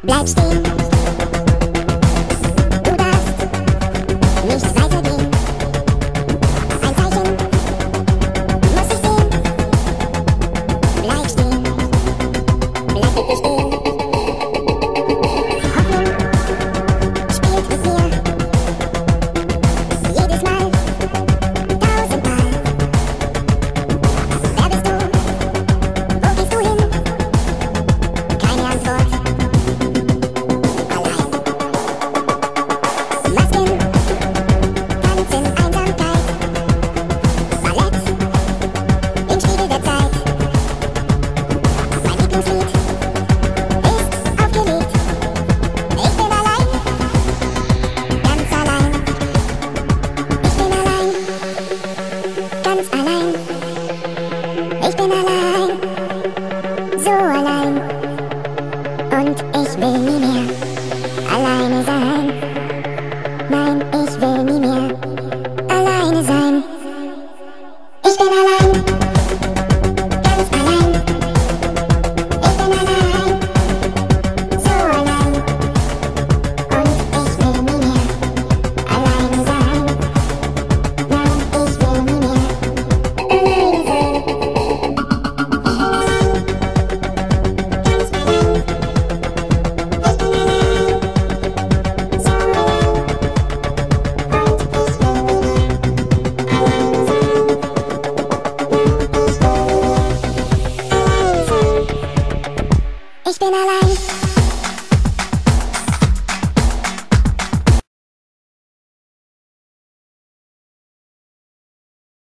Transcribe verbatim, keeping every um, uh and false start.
Bleib stehen, du darfst nicht weitergehen. Ein Zeichen muss ich sehen. Bleib stehen, bleib bitte stehen. Hoffnung spielt mit mir. Jedes Mal, tausendmal. Wer bist du? Wo gehst du hin? Keine Antwort. Allein. Masken, tanzen, Einsamkeit. Ballett, im Spiegel der Zeit. Mein Lieblingslied ist aufgelegt. Ich bin allein, ganz allein. Ich bin allein, ganz allein. Ich bin allein, so allein.